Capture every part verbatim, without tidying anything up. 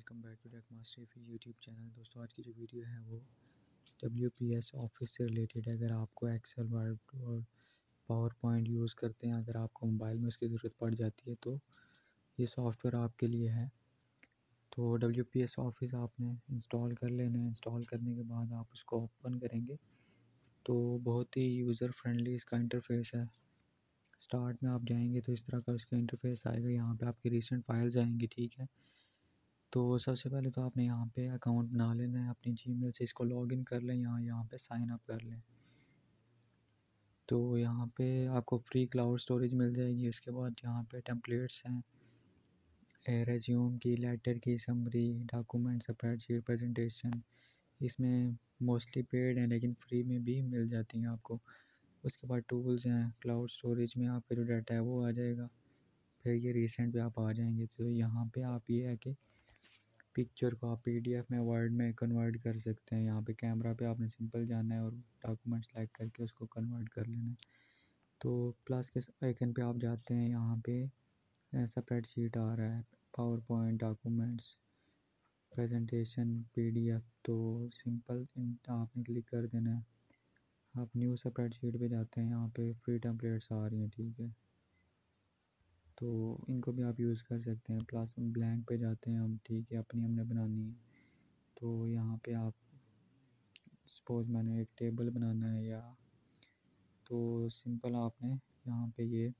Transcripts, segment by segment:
Welcome back to tech master YouTube channel. दोस्तों आज की जो वीडियो है वो डब्ल्यू पी एस ऑफिस से रिलेटेड है। अगर आपको एक्सेल वर्ड और पावर पॉइंट यूज़ करते हैं, अगर आपको मोबाइल में उसकी ज़रूरत पड़ जाती है तो ये सॉफ्टवेयर आपके लिए है। तो डब्ल्यू पी एस ऑफिस आपने इंस्टॉल कर लेना है। इंस्टॉल करने के बाद आप उसको ओपन करेंगे तो बहुत ही यूज़र फ्रेंडली इसका इंटरफेस है। स्टार्ट में आप जाएंगे तो इस तरह का उसका इंटरफेस आएगा। यहाँ पे आपकी रिसेंट फाइल्स आएंगी, ठीक है। तो सबसे पहले तो आपने यहाँ पे अकाउंट बना लेना है अपनी जीमेल से। इसको लॉगिन कर लें, यहाँ यहाँ पे साइन अप कर लें। तो यहाँ पे आपको फ्री क्लाउड स्टोरेज मिल जाएगी। उसके बाद यहाँ पे टेम्पलेट्स हैं, रेज्यूम की, लेटर की, समरी, डॉक्यूमेंट, स्प्रेडशीट, प्रेजेंटेशन। इसमें मोस्टली पेड हैं लेकिन फ्री में भी मिल जाती हैं आपको। उसके बाद टूल्स हैं, क्लाउड स्टोरेज में आपका जो डाटा है वो आ जाएगा। फिर ये रिसेंट पे आप आ जाएंगे तो यहाँ पे आप ये है कि पिक्चर को आप पीडीएफ में, वर्ड में कन्वर्ट कर सकते हैं। यहाँ पे कैमरा पे आपने सिंपल जाना है और डॉक्यूमेंट सेलेक्ट करके उसको कन्वर्ट कर लेना है। तो प्लस के आइकन पे आप जाते हैं, यहाँ पे स्प्रेडशीट आ रहा है, PowerPoint, documents, presentation, PDF. तो सिंपल आपने क्लिक कर देना है। आप न्यू स्प्रेडशीट पे जाते हैं, यहाँ पे फ्री टेम्पलेट्स आ रही हैं, ठीक है। तो इनको भी आप यूज़ कर सकते हैं। प्लस ब्लैंक पे जाते हैं हम, ठीक है, अपनी हमने बनानी है। तो यहाँ पे आप सपोज मैंने एक टेबल बनाना है, या तो सिंपल आपने यहाँ पे ये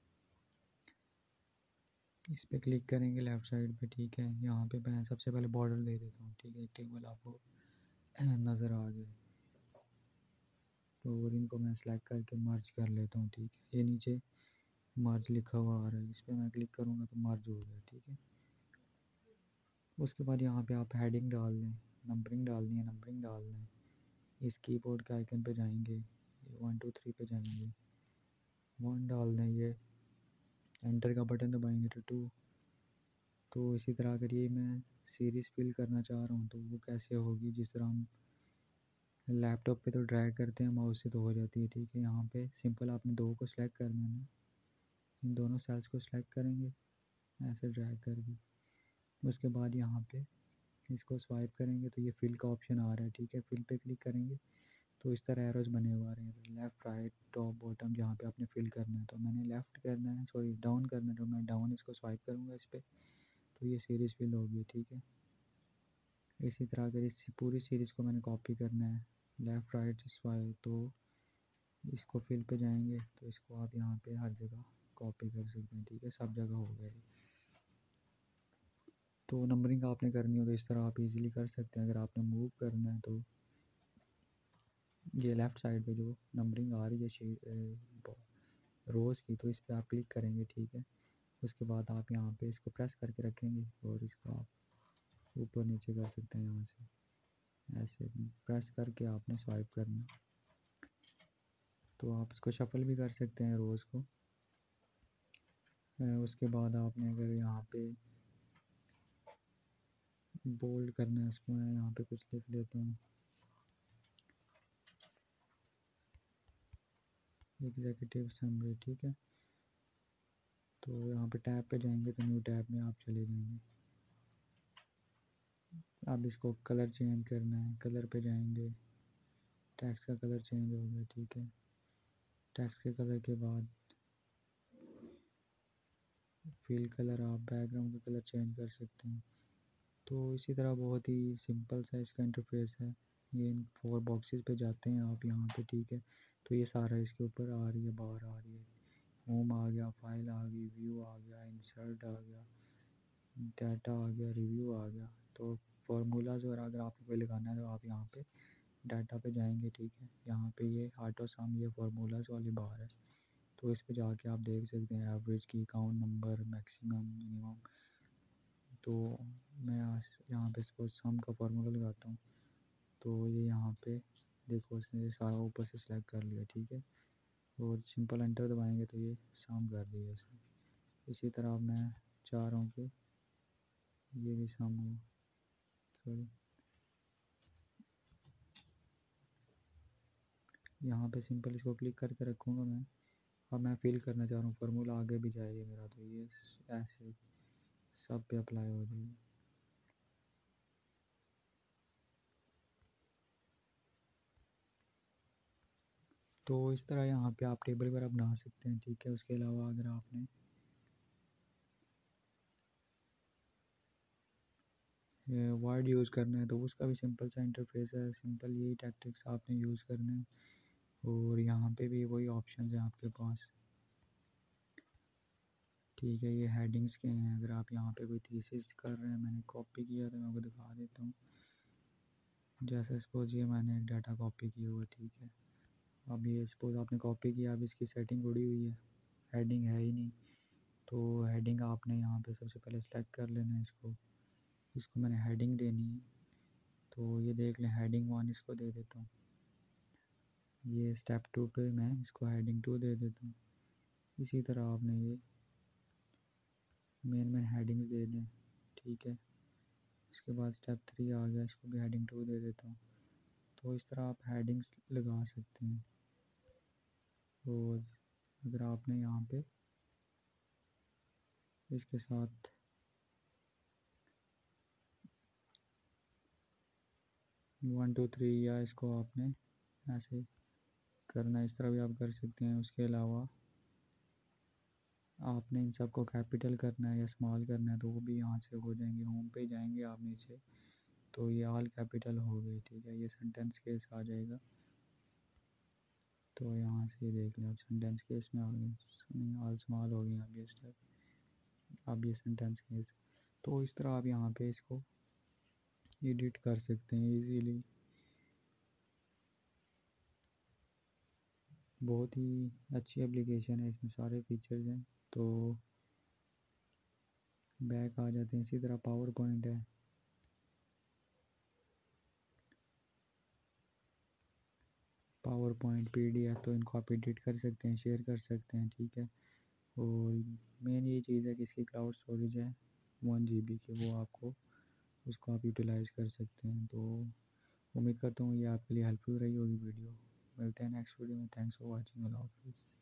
इस पे क्लिक करेंगे लेफ़्ट साइड पे, ठीक है। यहाँ पे मैं सबसे पहले बॉर्डर दे देता हूँ, ठीक है। टेबल आपको नज़र आ जाए तो और इनको मैं सेलेक्ट करके मर्ज कर लेता हूँ, ठीक है। ये नीचे मर्ज लिखा हुआ आ रहा है, इस पर मैं क्लिक करूँगा तो मर्ज हो गया, ठीक है। उसके बाद यहाँ पे आप हेडिंग डाल दें, नंबरिंग डालनी है, नंबरिंग डालना है। इस कीबोर्ड के आइकन पे जाएंगे, वन टू थ्री पे जाएंगे, वन डाल दें, ये एंटर का बटन दबाएंगे तो टू। तो इसी तरह अगर ये मैं सीरीज़ फिल करना चाह रहा हूँ तो वो कैसे होगी, जिस तरह हम लैपटॉप पे तो ड्रैग करते हैं माउस से तो हो जाती है, ठीक है। यहाँ पे सिंपल आपने दो को सिलेक्ट करना है ना, इन दोनों सेल्स को सिलेक्ट करेंगे ऐसे ड्रैग करके। उसके बाद यहाँ पे इसको स्वाइप करेंगे तो ये फिल का ऑप्शन आ रहा है, ठीक है। फिल पे क्लिक करेंगे तो इस तरह एरोज बने हुए आ रहे हैं, लेफ़्ट, राइट, टॉप, बॉटम, जहाँ पे आपने फिल करना है। तो मैंने लेफ़्ट करना है, सॉरी डाउन करना है, तो मैं डाउन इसको स्वाइप करूँगा इस पर, तो ये सीरीज़ फिल होगी, ठीक है। इसी तरह अगर इस पूरी सीरीज़ को मैंने कॉपी करना है, लेफ़्ट, राइट, स्वाइप, तो इसको फिल पे जाएंगे तो इसको आप यहाँ पे हर जगह कॉपी कर सकते हैं, ठीक है। सब जगह हो गया। तो नंबरिंग आपने करनी हो तो इस तरह आप इजीली कर सकते हैं। अगर आपने मूव करना है तो ये लेफ़्ट साइड पे जो नंबरिंग आ रही है शीट रोज़ की, तो इस पर आप क्लिक करेंगे, ठीक है। उसके बाद आप यहाँ पे इसको प्रेस करके रखेंगे और इसको आप ऊपर नीचे कर सकते हैं। यहाँ से ऐसे प्रेस करके आपने स्वाइप करना। तो आप इसको शफल भी कर सकते हैं रोज़ को। उसके बाद आपने अगर यहाँ पे बोल्ड करना है, इसको मैं यहाँ पे कुछ लिख देता हूँ, एग्जीक्यूटिव समरी, ठीक है। तो यहाँ पे टैब पे जाएंगे तो न्यू टैब में आप चले जाएंगे। अब इसको कलर चेंज करना है, कलर पे जाएंगे, टेक्स्ट का कलर चेंज हो गया, ठीक है। टेक्स्ट के कलर के बाद फिल कलर, आप बैकग्राउंड का कलर चेंज कर सकते हैं। तो इसी तरह बहुत ही सिंपल सा इसका इंटरफेस है। ये इन फोर बॉक्सेस पे जाते हैं आप यहाँ पे, ठीक है। तो ये सारा इसके ऊपर आ रही है, बाहर आ रही है। होम आ गया, फाइल आ गई, व्यू आ गया, इंसर्ट आ गया, डाटा आ गया, रिव्यू आ गया। तो फार्मूलाज वगैरह अगर आपको कोई लगाना है तो आप यहाँ पे डाटा पे जाएंगे, ठीक है। यहाँ पे ये ऑटो सम, ये फार्मूलाज वाली बार है, तो इस पे जाके आप देख सकते हैं एवरेज की, अकाउंट नंबर, मैक्सिमम, मिनिमम। तो मैं यहाँ पे सपोज सम का फार्मूला लगाता हूँ तो ये यहाँ पे देखो इसने सारा ऊपर से सिलेक्ट कर लिया, ठीक है। और सिंपल एंटर दबाएंगे तो ये सम कर दिया इसने। इसी तरह मैं चाह रहा हूँ कि ये भी सम हो, सॉरी यहाँ पे सिंपल इसको क्लिक करके रखूँगा मैं। अब मैं फिल करना चाह रहा हूँ, फार्मूला आगे भी जाएगा मेरा, तो ये ऐसे सब पे अप्लाई हो जाएगा। तो इस तरह यहाँ पे आप टेबल वगैरह बना सकते हैं, ठीक है। उसके अलावा अगर आपने वर्ड यूज़ करना है तो उसका भी सिंपल सा इंटरफेस है, सिंपल यही टैक्टिक्स आपने यूज़ करने हैं। और यहाँ पे भी वही ऑप्शन है आपके पास, ठीक है। ये हेडिंग्स के हैं, अगर आप यहाँ पे कोई थीसिस कर रहे हैं, मैंने कॉपी किया तो मैं आपको दिखा देता हूँ। जैसे सपोज ये मैंने एक डाटा कॉपी किया हुआ है, ठीक है। अब ये सपोज आपने कॉपी किया, अब इसकी सेटिंग उड़ी हुई है, हेडिंग है ही नहीं। तो हेडिंग आपने यहाँ पे सबसे पहले सेलेक्ट कर लेना है इसको, इसको मैंने हेडिंग देनी है। तो ये देख लें, हेडिंग वन इसको दे देता हूँ। ये स्टेप टू पे मैं इसको हेडिंग टू दे देता हूँ। इसी तरह आपने ये मेन मेन हेडिंग्स दे दें, ठीक है। उसके बाद स्टेप थ्री आ गया, इसको भी हेडिंग टू दे देता हूँ। तो इस तरह आप हेडिंग्स लगा सकते हैं। और अगर आपने यहाँ पे इसके साथ वन टू थ्री या इसको आपने ऐसे करना, इस तरह भी आप कर सकते हैं। उसके अलावा आपने इन सबको कैपिटल करना है या स्मॉल करना है तो वो भी यहाँ से हो जाएंगे। होम पे जाएंगे आप नीचे, तो ये ऑल कैपिटल हो गई, ठीक है। ये सेंटेंस केस आ जाएगा, तो यहाँ से देख लें, अब सेंटेंस केस में आ गई, ऑल स्मॉल हो गई। अब ये स्टेप, अब ये सेंटेंस केस। तो इस तरह आप यहाँ पे इसको एडिट कर सकते हैं इजीली। बहुत ही अच्छी एप्लीकेशन है, इसमें सारे फीचर्स हैं। तो बैक आ जाते हैं, इसी तरह पावर पॉइंट है। PowerPoint P D F, तो इनको आप एडिट कर सकते हैं, शेयर कर सकते हैं, ठीक है। और मेन ये चीज़ है कि इसकी क्लाउड स्टोरेज है वन जी बी की, वो आपको उसको आप यूटिलाइज़ कर सकते हैं। तो उम्मीद करता हूँ ये आपके लिए हेल्पफुल रही होगी वीडियो। मिलते हैं नेक्स्ट वीडियो में। Thanks for watching. अल्लाह हाफिज़।